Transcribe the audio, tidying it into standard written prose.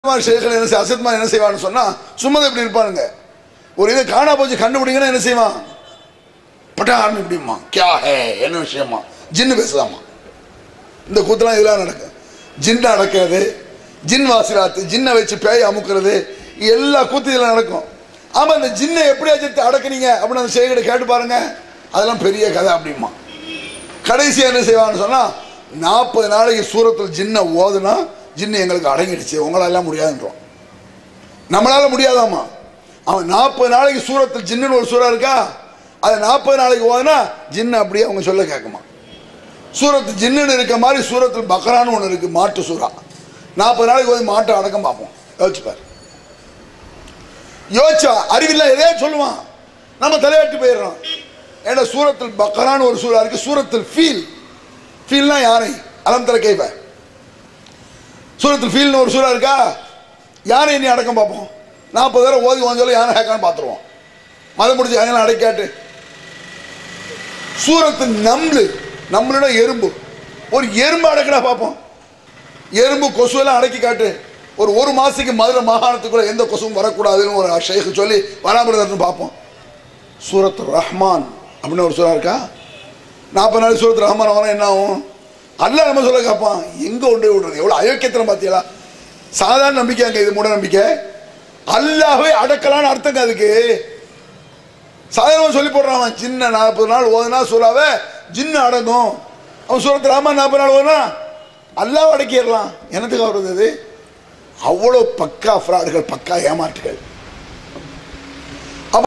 அசத்மா என்ன செய்வான்னு சொன்னா சும்மா இப்படி இருப்பாருங்க. ஒரு இதை காணா போச்சு கண்டுபிடிங்கன்னா என்ன செய்வான், பட்டான் இப்படிமா கியா ஹே என்ன விஷயமா ஜின்னு பேசலாமா. இந்த கூத்தெல்லாம் இதெல்லாம் நடக்கும். ஜின் அடக்கிறது, ஜின் வாசிராத்து, ஜின்னை வச்சு பேய் அமுக்கிறது, எல்லா கூத்து இதெல்லாம் நடக்கும். ஆமா, இந்த ஜின்னை எப்படியாச்சும் அடக்குனீங்க அப்படின்னு அந்த செய்கிட்ட கேட்டு பாருங்க, அதெல்லாம் பெரிய கதை அப்படிமா. கடைசியா என்ன செய்வான்னு சொன்னா 40 நாளைக்கு சூரத்தில் ஜின்னை ஓதுனா ஜின்னு எங்களுக்கு அடங்கிடுச்சு, உங்களால முடியாதுன்றோம். நம்மளால முடியாதாமா. அவன் 40 நாளைக்கு சூரத்தில் ஜின்னு ஒரு சூறா இருக்கா, அதை 40 நாளைக்கு ஓதுனா ஜின்னு அப்படியே அவங்க சொல்ல கேட்குமா. சூரத்து ஜின்னு இருக்க மாதிரி சூரத்தில் பக்ரான்னு ஒன்று இருக்கு, மாட்டு சூறா. 40 நாளைக்கு ஓதி மாட்டை அடக்கம் பார்ப்போம். யோசிச்சுப்பார். யோசிச்சா அறிவில்லை எதே சொல்லுவான், நம்ம தலையாட்டி போயிடுறோம். ஏன்னா சூரத்தில் பக்ரான்னு ஒரு சூறா இருக்கு, சூரத்தில் ஃபீல்னா யானை அலம் தர கைஃப. சூரத்தில் ஃபீல்னு ஒரு சூறா இருக்கா, யானை நீ அடக்கம் பார்ப்போம். 40 தடவை ஓதி ஓஞ்சோல யானை ஹேக்கான்னு பார்த்துருவோம். மதம் முடிச்சு யானை அடைக்காட்டு. சூரத்தில் நம்மளோட எறும்பு, ஒரு எறும்பு அடக்கடா பார்ப்போம். எறும்பு கொசுவெல்லாம் அடக்கி காட்டு. ஒரு மாசத்துக்கு மதுரை மாகாணத்துக்குள்ள எந்த கொசுவும் வரக்கூடாதுன்னு ஒரு ஷேக்கு சொல்லி வராம பார்ப்போம். சூரத்து ரஹ்மான் அப்படின்னு ஒரு சூறா இருக்கா, 40 நாள் சூரத்து ரஹ்மான் வர என்ன ஆகும், அல்ல நம்ம சொல்ல கேட்பான். எங்க கொண்டு விடுறது, எவ்வளவு அயோக்கியத்தில் பார்த்தீங்களா. சாதாரண நம்பிக்கை அங்க, இது மூட நம்பிக்கை. அல்லாஹ்வை அடக்கலான்னு அர்த்தங்க அதுக்கு. சாதாரண சொல்லி போடுறான், சின்ன 40 நாள் ஓதுனா சூறாவே ஜின்னு அடங்கும். அவன் சூரத்து ரஹ்மான் 40 நாள் ஓதுனா அல்லாஹ் அடக்கிடலாம். என்னத்துக்கு வருது அது? அவ்வளோ பக்கா ஃப்ராடுகள், பக்கா ஏமாற்றுகள்.